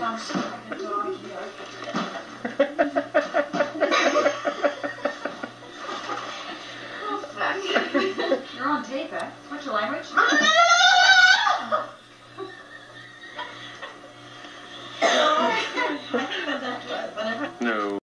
I'm so fucking tired here. Oh, fuck. You're on tape, eh? What's your language?